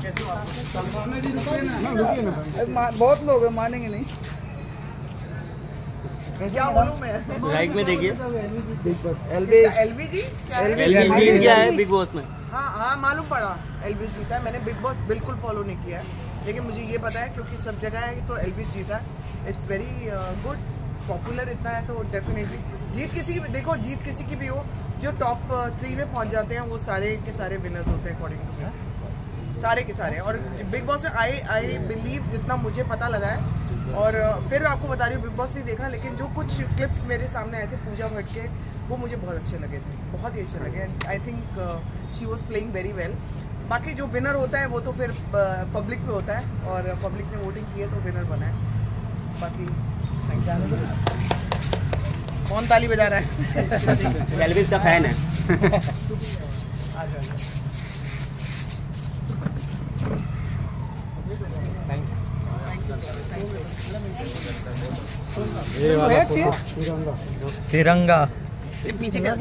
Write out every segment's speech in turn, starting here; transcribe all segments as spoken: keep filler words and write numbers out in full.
कैसे हो आप? बहुत लोग हैं, मानेंगे नहीं। क्या बोलूं मैं? लाइक में देखिए एलवी एलवी जी क्या है? एलवी क्या है बिग बॉस में? हाँ हाँ मालूम पड़ा एलविस जीता है। मैंने बिग बॉस बिल्कुल फॉलो नहीं किया है, लेकिन मुझे ये पता है क्योंकि सब जगह है तो एलविस जीता है। इट्स वेरी गुड, पॉपुलर इतना है तो डेफिनेटली जीत किसी देखो जीत किसी की भी हो, जो टॉप थ्री में पहुंच जाते हैं वो सारे के सारे विनर्स होते हैं अकॉर्डिंग टू मी, सारे के सारे। और बिग बॉस में आई आई बिलीव जितना मुझे पता लगा है, और फिर आपको बता रही हूँ बिग बॉस नहीं देखा, लेकिन जो कुछ क्लिप्स मेरे सामने आए थे पूजा भट्ट के, वो मुझे बहुत अच्छे लगे थे, बहुत ही अच्छे लगे। And I think she was playing very well. बाकी जो विनर होता है वो तो फिर पब्लिक पे होता है, और पब्लिक ने वोटिंग की है तो विनर बना है। बाकी कौन ताली बजा रहा है? एल्विस का फैन है। तिरंगा पीछे कर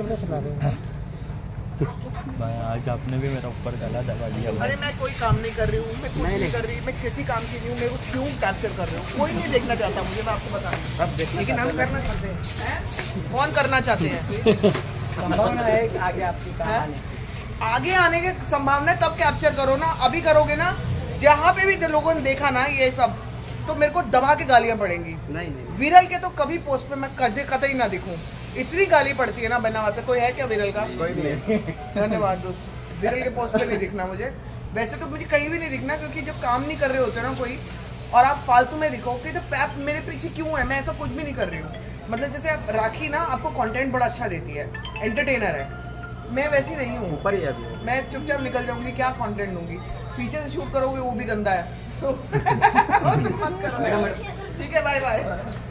भाई, आज आपने भी मेरा ऊपर गला दबा दिया। अरे मैं कोई काम नहीं कर रही हूँ, मैं कुछ नहीं कर रही, मैं किसी काम की नहीं हूँ। मेरे को क्यों कैप्चर कर रहे हो? कोई नहीं देखना चाहता मुझे, मैं आपको बता रहा हूँ, लेकिन हम करना चाहते हैं। कौन करना चाहते हैं? संभावना है आगे आपकी कहानी, आगे आने की संभावना है तब कैप्चर करो ना। अभी करोगे ना, जहाँ पे भी लोगों ने देखा ना ये सब, तो मेरे को दबा के गालियाँ पड़ेंगी। नहीं नहीं विरल के तो कभी पोस्ट पे मैं कदे कतई ना दिखूं, इतनी गाली पड़ती है ना बिना बात। कोई है क्या विरल का? कोई नहीं। धन्यवाद दोस्त, विरल के पोस्ट पे नहीं दिखना मुझे। वैसे तो मुझे कहीं भी नहीं दिखना, क्योंकि जब काम नहीं कर रहे होते ना कोई, और आप फालतू में दिखो कि तो पैप मेरे पीछे क्यों है? मैं ऐसा कुछ भी नहीं कर रही हूँ। मतलब जैसे आप राखी ना आपको कंटेंट बड़ा अच्छा देती है, एंटरटेनर है, मैं वैसी नहीं हूँ। ऊपर ही अभी मैं चुपचाप निकल जाऊंगी, क्या कंटेंट दूंगी? पीछे से शूट करोगे वो भी गंदा है। तो मत करो। ठीक है, बाय बाय।